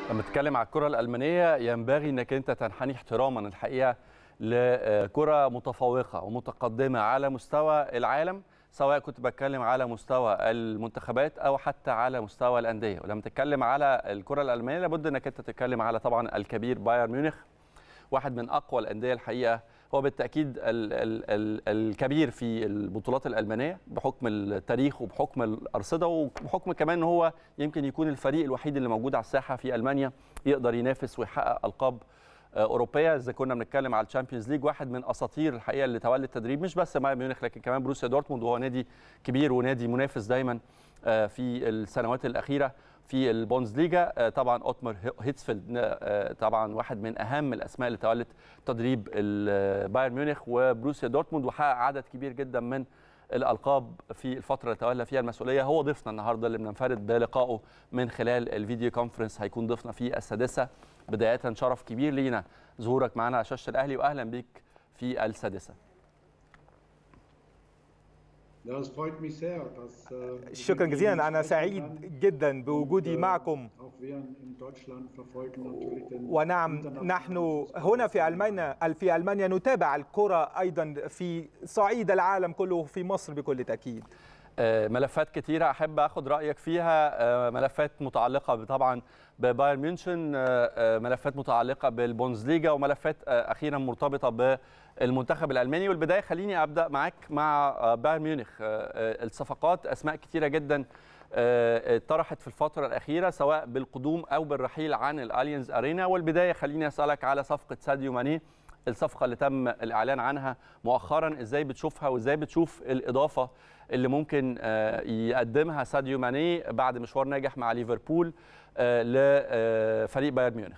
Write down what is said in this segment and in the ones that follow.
لما تتكلم على الكرة الألمانية ينبغي أنك أنت تنحني احتراما الحقيقة لكرة متفوقة ومتقدمة على مستوى العالم، سواء كنت بتكلم على مستوى المنتخبات أو حتى على مستوى الأندية. ولما تتكلم على الكرة الألمانية لابد أنك أنت تتكلم على طبعا الكبير بايرن ميونخ، واحد من أقوى الأندية الحقيقة، هو بالتأكيد الكبير في البطولات الألمانية بحكم التاريخ وبحكم الأرصدة وبحكم كمان أنه هو يمكن يكون الفريق الوحيد اللي موجود على الساحة في ألمانيا يقدر ينافس ويحقق ألقاب أوروبية. إذا كنا بنتكلم على الشامبيونز ليج، واحد من أساطير الحقيقة اللي تولى التدريب مش بس بايرن ميونخ لكن كمان بروسيا دورتموند، وهو نادي كبير ونادي منافس دايما في السنوات الأخيرة في البوندسليغا. طبعا اوتمار هيتسفيلد طبعا واحد من اهم الاسماء اللي تولت تدريب بايرن ميونخ وبروسيا دورتموند وحقق عدد كبير جدا من الالقاب في الفتره اللي تولى فيها المسؤوليه. هو ضيفنا النهارده اللي بننفرد بلقائه من خلال الفيديو كونفرنس، هيكون ضيفنا في السادسه. بدايه شرف كبير لينا ظهورك معنا على شاشه الاهلي، واهلا بيك في السادسه. شكرا جزيلا، أنا سعيد جدا بوجودي معكم. ونعم، نحن هنا في ألمانيا نتابع الكرة أيضا في صعيد العالم كله، في مصر بكل تأكيد. ملفات كتيرة أحب أخذ رأيك فيها، ملفات متعلقة طبعا ببايرن ميونشن، ملفات متعلقة بالبوندسليغا، وملفات أخيرا مرتبطة بالمنتخب الألماني. والبداية خليني أبدأ معك مع بايرن ميونخ. الصفقات أسماء كتيرة جدا طرحت في الفترة الأخيرة سواء بالقدوم أو بالرحيل عن الأليانز أرينا. والبداية خليني أسألك على صفقة ساديو ماني، الصفقة اللي تم الإعلان عنها مؤخرا، إزاي بتشوفها وإزاي بتشوف الإضافة اللي ممكن يقدمها ساديو ماني بعد مشوار ناجح مع ليفربول لفريق بايرن ميونخ؟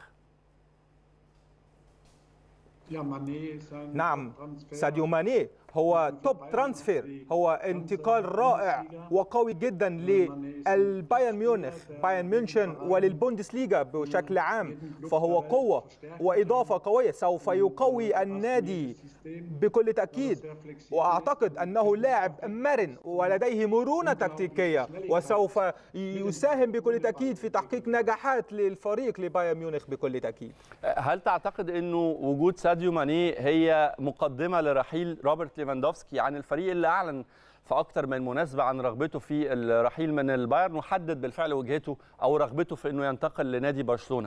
نعم، ساديو ماني هو توب ترانسفير، هو انتقال رائع وقوي جدا للبايرن ميونخ، بايرن ميونشن وللبوندسليغا بشكل عام. فهو قوة وإضافة قوية، سوف يقوي النادي بكل تأكيد. وأعتقد أنه لاعب مرن ولديه مرونة تكتيكية، وسوف يساهم بكل تأكيد في تحقيق نجاحات للفريق لبايرن ميونخ بكل تأكيد. هل تعتقد أنه وجود ساديو ماني هي مقدمة لرحيل روبرت ليفاندوفسكي عن الفريق اللي أعلن في أكثر من مناسبة عن رغبته في الرحيل من البايرن وحدد بالفعل وجهته أو رغبته في أنه ينتقل لنادي برشلونة؟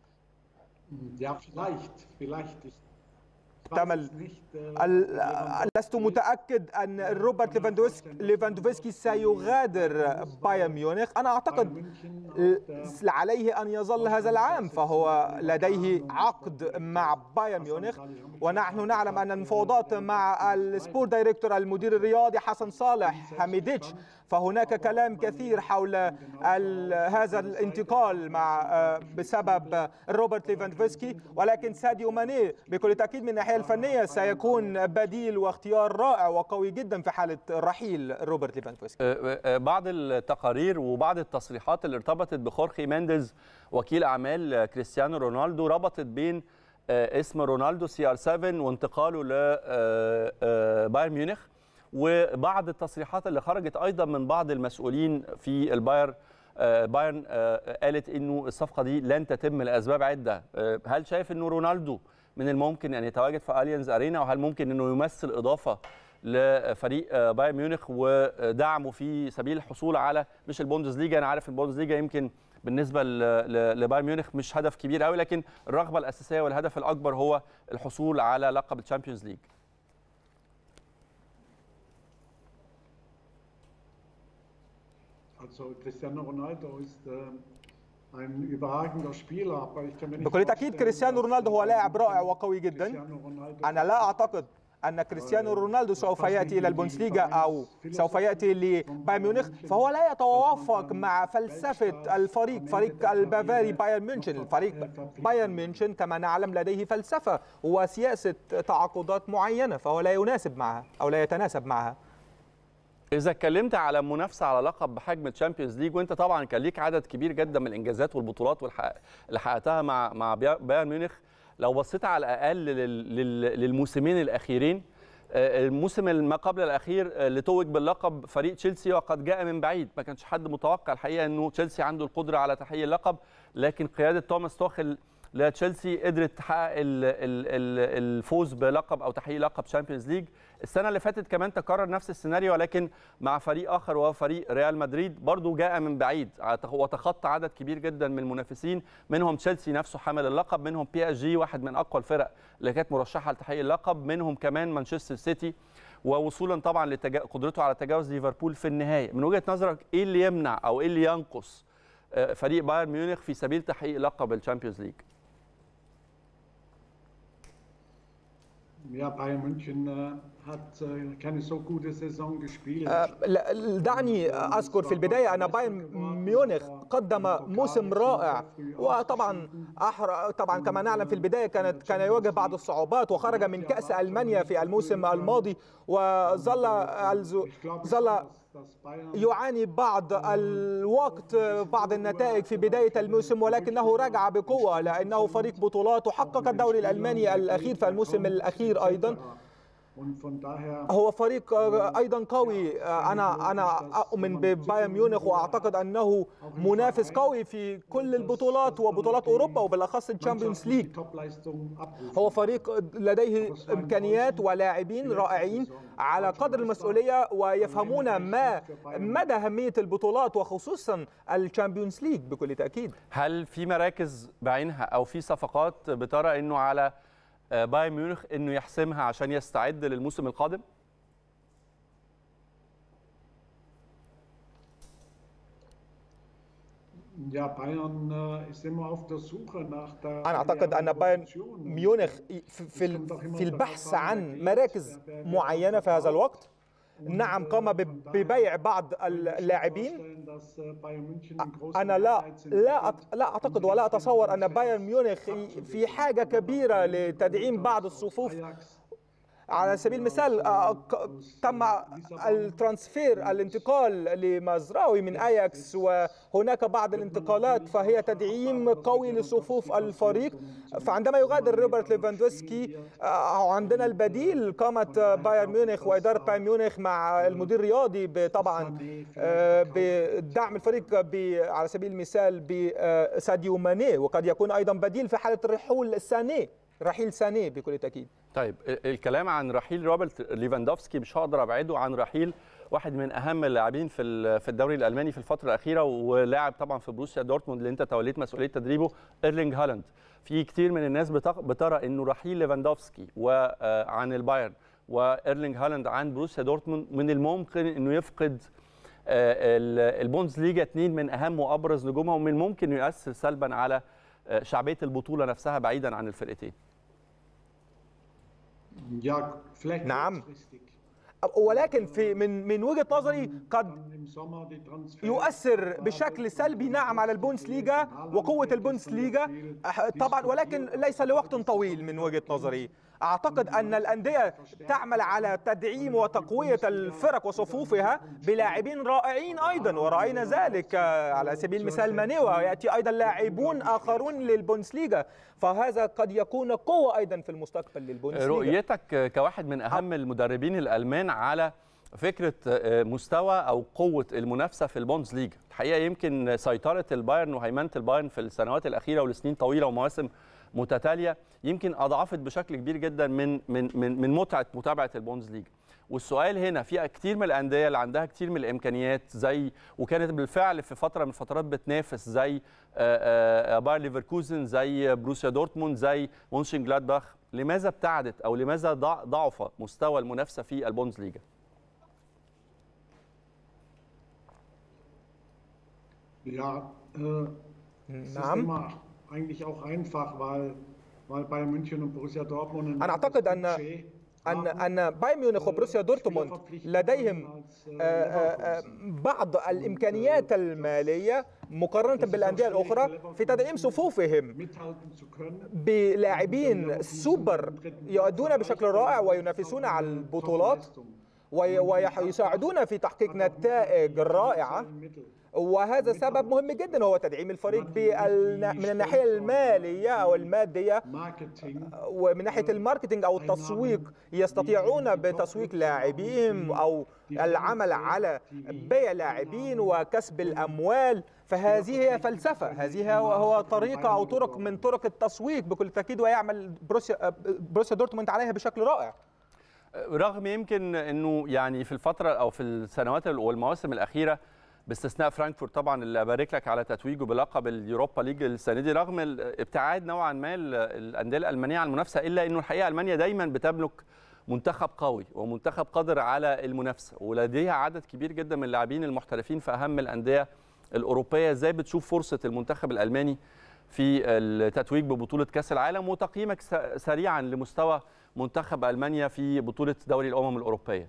لست متأكد أن روبرت ليفاندوفسكي سيغادر بايرن ميونخ. أنا أعتقد عليه أن يظل هذا العام، فهو لديه عقد مع بايرن ميونخ. ونحن نعلم أن المفاوضات مع السبورت دايركتور المدير الرياضي حسن صالح حميديتش، فهناك كلام كثير حول هذا الانتقال بسبب روبرت ليفاندوفسكي. ولكن ساديو ماني بكل تأكيد من الناحية الفنية سيكون بديل واختيار رائع وقوي جدا في حالة رحيل روبرت ليفاندوفسكي. بعض التقارير وبعض التصريحات اللي ارتبطت بخورخي مينديز وكيل أعمال كريستيانو رونالدو ربطت بين اسم رونالدو CR7 وانتقاله لبايرن ميونخ، وبعض التصريحات اللي خرجت أيضا من بعض المسؤولين في بايرن قالت إنه الصفقة دي لن تتم لأسباب عدة. هل شايف إنه رونالدو من الممكن أن يتواجد في أليانز أرينا، وهل ممكن إنه يمثل إضافة لفريق بايرن ميونخ ودعمه في سبيل الحصول على مش البوندسليغا؟ أنا عارف البوندسليغا يمكن بالنسبة لبايرن ميونخ مش هدف كبير قوي، لكن الرغبة الأساسية والهدف الأكبر هو الحصول على لقب الشامبيونز ليج. بكل تأكيد كريستيانو رونالدو هو لاعب رائع وقوي جدا. أنا لا أعتقد أن كريستيانو رونالدو سوف يأتي إلى البوندسليغا أو سوف يأتي لبايرن ميونخ، فهو لا يتوافق مع فلسفة فريق البافاري بايرن ميونشن. الفريق بايرن ميونشن كما نعلم لديه فلسفة وسياسة تعاقدات معينة، فهو لا يناسب معها أو لا يتناسب معها. إذا اتكلمت على منافسة على لقب بحجم الشامبيونز ليج، وأنت طبعا كان ليك عدد كبير جدا من الإنجازات والبطولات اللي حققتها مع بايرن ميونخ، لو بصيت على الأقل للموسمين الأخيرين، الموسم ما قبل الأخير اللي توج باللقب فريق تشيلسي وقد جاء من بعيد، ما كانش حد متوقع الحقيقة أنه تشيلسي عنده القدرة على تحقيق اللقب، لكن قياده توماس توخيل لتشيلسي قدرت تحقق الفوز بلقب او تحقيق لقب تشامبيونز ليج. السنه اللي فاتت كمان تكرر نفس السيناريو، ولكن مع فريق اخر وهو فريق ريال مدريد، برضو جاء من بعيد وتخطى عدد كبير جدا من المنافسين، منهم تشيلسي نفسه حامل اللقب، منهم بي اس جي واحد من اقوى الفرق اللي كانت مرشحه لتحقيق اللقب، منهم كمان مانشستر سيتي، ووصولا طبعا لقدرته على تجاوز ليفربول في النهايه. من وجهه نظرك ايه اللي يمنع او ايه اللي ينقص فريق بايرن ميونخ في سبيل تحقيق لقب الشامبيونز ليج؟ Ja, Bayern München hat keine so gute Saison gespielt. دعني أذكر في البداية أن بايرن ميونخ قدم موسم رائع، وطبعا كما نعلم في البداية كان يواجه بعض الصعوبات، وخرج من كأس ألمانيا في الموسم الماضي، وظل يعاني بعض الوقت بعض النتائج في بداية الموسم، ولكنه رجع بقوة لأنه فريق بطولات وحقق الدوري الألماني الأخير في الموسم الأخير أيضا. هو فريق أيضا قوي. أنا أؤمن ببايرن ميونخ وأعتقد أنه منافس قوي في كل البطولات وبطولات أوروبا وبالأخص الشامبيونز ليج. هو فريق لديه إمكانيات ولاعبين رائعين على قدر المسؤولية ويفهمون مدى أهمية البطولات وخصوصا الشامبيونز ليج بكل تأكيد. هل في مراكز بعينها أو في صفقات بترى أنه على بايرن ميونخ انه يحسمها عشان يستعد للموسم القادم؟ أنا أعتقد أن بايرن ميونخ في البحث عن مراكز معينة في هذا الوقت. نعم، قام ببيع بعض اللاعبين. أنا لا أعتقد ولا أتصور أن بايرن ميونخ في حاجة كبيرة لتدعيم بعض الصفوف. على سبيل المثال تم الانتقال لمزراوي من اياكس، وهناك بعض الانتقالات فهي تدعيم قوي لصفوف الفريق. فعندما يغادر روبرت ليفاندوفسكي عندنا البديل. قامت بايرن ميونخ واداره بايرن ميونخ مع المدير الرياضي طبعا بدعم الفريق على سبيل المثال بساديو ماني، وقد يكون ايضا بديل في حاله رحيل سانيه بكل تأكيد. طيب الكلام عن رحيل روبرت ليفاندوفسكي مش هقدر ابعده عن رحيل واحد من اهم اللاعبين في الدوري الالماني في الفتره الاخيره، ولاعب طبعا في بروسيا دورتموند اللي انت توليت مسؤوليه تدريبه، ايرلينج هالاند. في كتير من الناس بترى انه رحيل ليفاندوفسكي وعن البايرن وايرلينج هالاند عن بروسيا دورتموند من الممكن انه يفقد البوندسليجا اثنين من اهم وابرز نجومها، ومن الممكن انه يؤثر سلبا على شعبيه البطوله نفسها بعيدا عن الفرقتين. نعم، ولكن من وجهة نظري قد يؤثر بشكل سلبي نعم على البوندسليغا وقوة البوندسليغا طبعا، ولكن ليس لوقت طويل. من وجهة نظري أعتقد أن الأندية تعمل على تدعيم وتقوية الفرق وصفوفها بلاعبين رائعين أيضا، ورأينا ذلك على سبيل المثال ماني، ويأتي أيضا لاعبون آخرون للبوندسليغا، فهذا قد يكون قوة أيضا في المستقبل للبوندسليغا. رؤيتك كواحد من أهم المدربين الألمان على فكرة مستوى أو قوة المنافسة في البوندسليغا، الحقيقة يمكن سيطرة البايرن وهيمنة البايرن في السنوات الأخيرة ولسنين طويلة ومواسم متتالية يمكن أضعفت بشكل كبير جدا من متابعة البوندسليغا. والسؤال هنا، في كتير من الأندية اللي عندها كتير من الإمكانيات زي وكانت بالفعل في فترة من الفترات بتنافس زي باير ليفركوزن، زي بروسيا دورتموند، زي مونشن جلادباخ، لماذا ابتعدت أو لماذا ضعف مستوى المنافسة في البوندسليغا؟ نعم، أنا أعتقد أن بايرن ميونخ وبروسيا دورتموند لديهم بعض الإمكانيات المالية مقارنة بالأندية الأخرى في تدعيم صفوفهم بلاعبين سوبر يؤدون بشكل رائع وينافسون على البطولات ويساعدون في تحقيق نتائج رائعة. وهذا سبب مهم جدا، هو تدعيم الفريق من الناحية المالية أو المادية، ومن ناحية الماركتينج أو التسويق. يستطيعون بتسويق لاعبين أو العمل على بيع لاعبين وكسب الأموال. فهذه هي فلسفة، هذه هو طريقة أو طرق من طرق التسويق بكل تأكيد، ويعمل بروسيا دورتموند عليها بشكل رائع. رغم يمكن أنه يعني في الفترة أو في السنوات والمواسم الأخيرة باستثناء فرانكفورت طبعا اللي أبارك لك على تتويجه بلقب اليوروبا ليج السنة دي، رغم الابتعاد نوعا ما الأندية الألمانية عن المنافسة، إلا أنه الحقيقة ألمانيا دايما بتملك منتخب قوي ومنتخب قادر على المنافسة، ولديها عدد كبير جدا من اللاعبين المحترفين في أهم الأندية الأوروبية. إزاي بتشوف فرصة المنتخب الألماني في التتويج ببطولة كأس العالم، وتقييمك سريعا لمستوى منتخب ألمانيا في بطولة دوري الأمم الأوروبية؟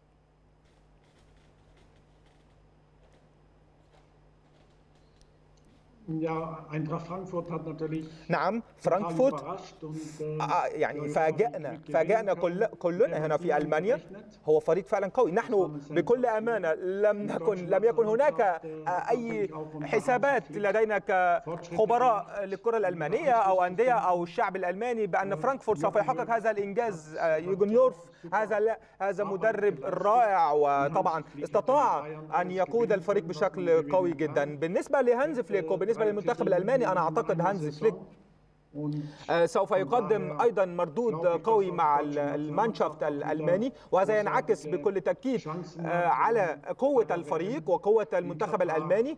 نعم، فرانكفورت يعني فاجأنا كلنا هنا في ألمانيا. هو فريق فعلا قوي. نحن بكل أمانة لم يكن هناك أي حسابات لدينا كخبراء للكرة الألمانية أو أندية أو الشعب الألماني بأن فرانكفورت سوف يحقق هذا الإنجاز. يوجن يورف هذا مدرب رائع، وطبعا استطاع أن يقود الفريق بشكل قوي جدا. بالنسبة لهانز فليك وبالنسبة للمنتخب الألماني، أنا أعتقد هانز فليك سوف يقدم أيضا مردود قوي مع المانشافت الألماني، وهذا ينعكس بكل تأكيد على قوة الفريق وقوة المنتخب الألماني.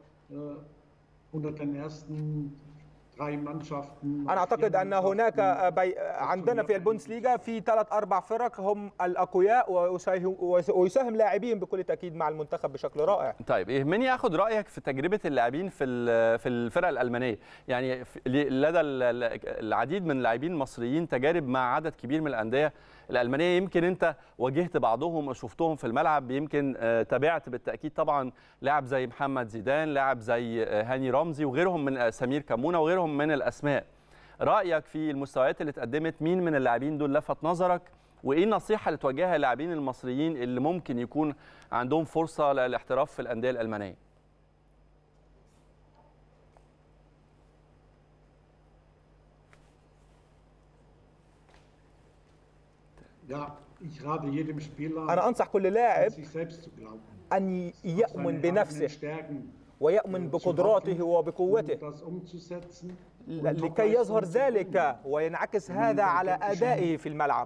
أنا أعتقد أن هناك عندنا في البوندسليغا في 3-4 فرق هم الأقوياء، ويساهم لاعبين بكل تأكيد مع المنتخب بشكل رائع. طيب يهمني أخذ رأيك في تجربة اللاعبين في الفرق الألمانية. يعني لدى العديد من اللاعبين المصريين تجارب مع عدد كبير من الأندية الألمانية، يمكن أنت واجهت بعضهم وشفتهم في الملعب، يمكن تابعت بالتأكيد طبعا لاعب زي محمد زيدان، لاعب زي هاني رمزي وغيرهم من سمير كمونة وغيرهم من الأسماء. رأيك في المستويات اللي اتقدمت، مين من اللاعبين دول لفت نظرك، وإيه النصيحة اللي توجهها للاعبين المصريين اللي ممكن يكون عندهم فرصة للاحتراف في الأندية الألمانية؟ أنا أنصح كل لاعب أن يؤمن بنفسه ويؤمن بقدراته وبقوته لكي يظهر ذلك وينعكس هذا على أدائه في الملعب.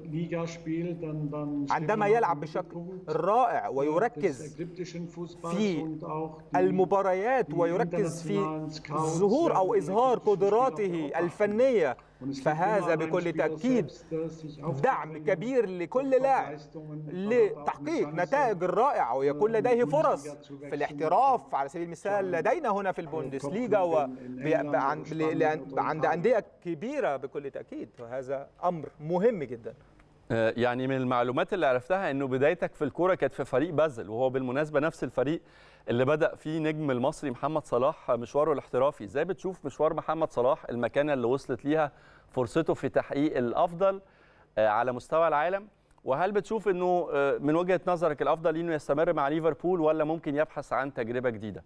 عندما يلعب بشكل رائع ويركز في المباريات ويركز في ظهور أو إظهار قدراته الفنية، فهذا بكل تأكيد دعم كبير لكل لاعب لتحقيق نتائج رائعة ويكون لديه فرص في الاحتراف. على سبيل المثال لدينا هنا في البوندسليغا عند أندية كبيرة بكل تأكيد، وهذا أمر مهم جدا. يعني من المعلومات اللي عرفتها انه بدايتك في الكوره كانت في فريق بازل، وهو بالمناسبه نفس الفريق اللي بدأ فيه نجم المصري محمد صلاح مشواره الاحترافي. ازاي بتشوف مشوار محمد صلاح، المكانه اللي وصلت ليها، فرصته في تحقيق الافضل على مستوى العالم، وهل بتشوف انه من وجهه نظرك الافضل انه يستمر مع ليفربول ولا ممكن يبحث عن تجربه جديده؟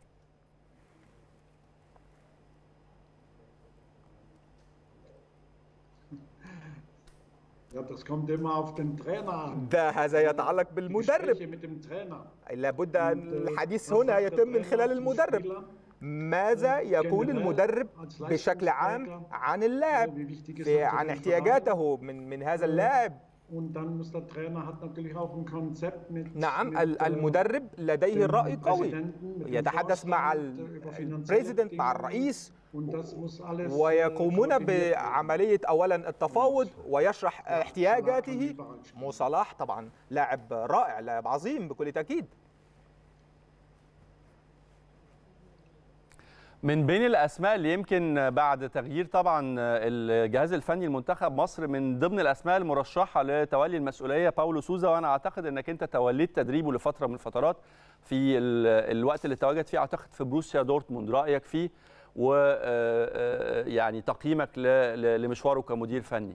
هذا يتعلق بالمدرب. لابد أن الحديث هنا يتم من خلال المدرب. ماذا يقول المدرب بشكل عام عن اللاعب، عن احتياجاته من هذا اللاعب؟ نعم، المدرب لديه رأي قوي، يتحدث مع البريزيدنت، مع الرئيس، ويقومون بعملية أولا التفاوض ويشرح احتياجاته. مو صلاح طبعا لاعب رائع، لاعب عظيم بكل تأكيد. من بين الأسماء اللي يمكن بعد تغيير طبعا الجهاز الفني لمنتخب مصر، من ضمن الأسماء المرشحة لتولي المسؤولية باولو سوزا، وأنا أعتقد أنك أنت توليت تدريبه لفترة من الفترات في الوقت اللي تواجد فيه أعتقد في بروسيا دورتموند. رأيك فيه ويعني تقييمك لمشواره كمدير فني؟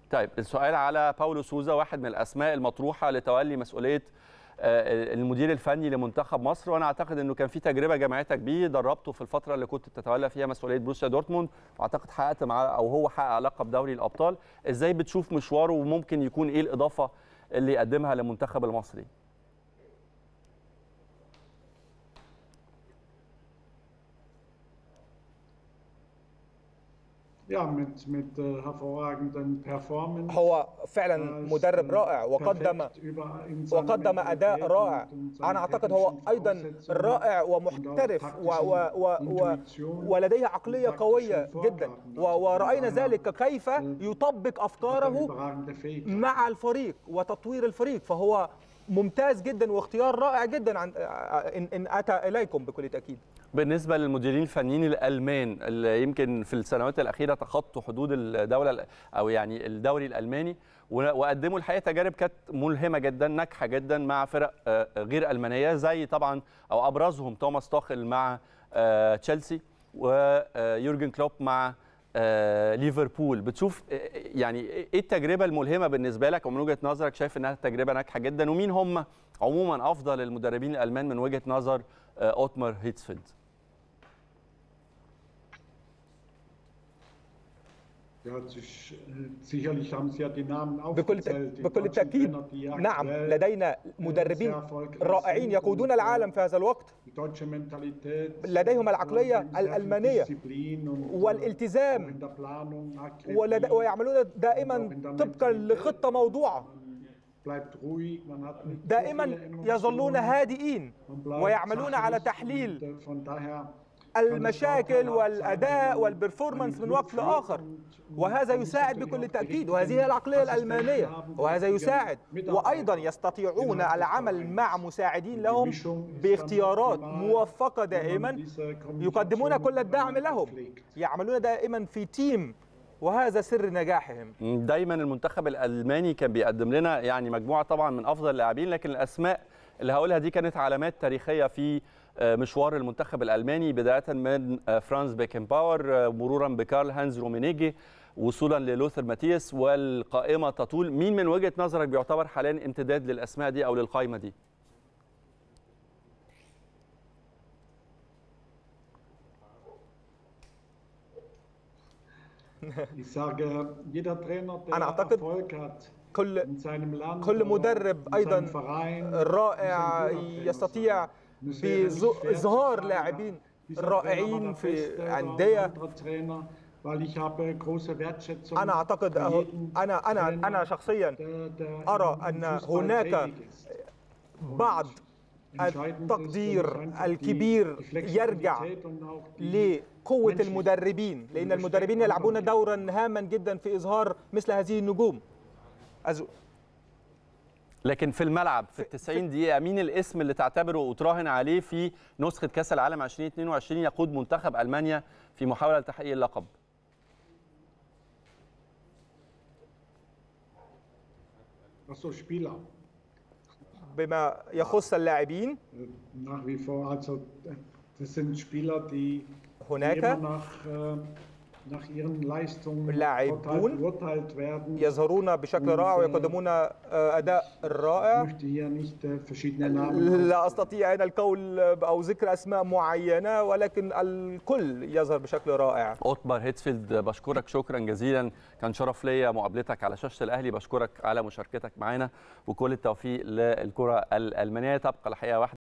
طيب السؤال على باولو سوزا، واحد من الاسماء المطروحه لتولي مسؤوليه المدير الفني لمنتخب مصر، وانا اعتقد انه كان في تجربه جمعتك بيه، دربته في الفتره اللي كنت بتتولى فيها مسؤوليه بروسيا دورتموند، واعتقد حققت معاه او هو حقق لقب دوري الابطال. ازاي بتشوف مشواره وممكن يكون ايه الاضافه اللي يقدمها للمنتخب المصري؟ هو فعلا مدرب رائع وقدم أداء رائع. أنا أعتقد هو أيضا رائع ومحترف ولديه عقلية قوية جدا، ورأينا ذلك كيف يطبق أفكاره مع الفريق وتطوير الفريق، فهو ممتاز جدا واختيار رائع جدا إن أتى إليكم بكل تأكيد. بالنسبه للمديرين الفنيين الالمان اللي يمكن في السنوات الاخيره تخطوا حدود الدوله او يعني الدوري الالماني وقدموا الحقيقه تجارب كانت ملهمه جدا ناجحه جدا مع فرق غير المانيه، زي طبعا او ابرزهم توماس توخل مع تشيلسي ويورجن كلوب مع ليفربول. بتشوف يعني ايه التجربه الملهمه بالنسبه لك ومن وجهه نظرك شايف انها تجربه ناجحه جدا، ومين هم عموما افضل المدربين الالمان من وجهه نظر اوتمار هيتسفيلد؟ بكل تأكيد نعم، لدينا مدربين رائعين يقودون العالم في هذا الوقت، لديهم العقلية الألمانية والالتزام ويعملون دائما طبقا لخطة موضوعة، دائما يظلون هادئين ويعملون على تحليل المشاكل والأداء والبرفورمانس من وقت لآخر، وهذا يساعد بكل تأكيد، وهذه هي العقلية الألمانية وهذا يساعد. وأيضا يستطيعون العمل مع مساعدين لهم باختيارات موفقة دائما، يقدمون كل الدعم لهم، يعملون دائما في تيم، وهذا سر نجاحهم. دايما المنتخب الألماني كان بيقدم لنا يعني مجموعة طبعا من أفضل اللاعبين، لكن الأسماء اللي هقولها دي كانت علامات تاريخية في مشوار المنتخب الألماني، بداية من فرانز بيكنباور مرورا بكارل هانز رومينيجي وصولا للوثر ماتياس، والقائمة تطول. مين من وجهة نظرك بيعتبر حاليا امتداد للأسماء دي أو للقائمة دي؟ أنا أعتقد كل مدرب أيضا رائع يستطيع بإظهار لاعبين رائعين في أندية. أنا أعتقد أنا شخصيا أرى أن هناك بعض التقدير الكبير يرجع لقوة المدربين، لأن المدربين يلعبون دورا هاما جدا في إظهار مثل هذه النجوم. لكن في الملعب في ال90 دقيقة مين الاسم اللي تعتبره وتراهن عليه في نسخة كأس العالم 2022 يقود منتخب ألمانيا في محاولة لتحقيق اللقب؟ بما يخص اللاعبين هناك لاعبون يظهرون بشكل رائع ويقدمون أداء رائع. لا أستطيع أن القول أو ذكر أسماء معينة، ولكن الكل يظهر بشكل رائع. اوتمار هيتسفيلد، بشكرك شكرا جزيلا، كان شرف ليا مقابلتك على شاشة الأهلي، بشكرك على مشاركتك معنا وكل التوفيق للكرة الألمانية. تبقى الحقيقة واحدة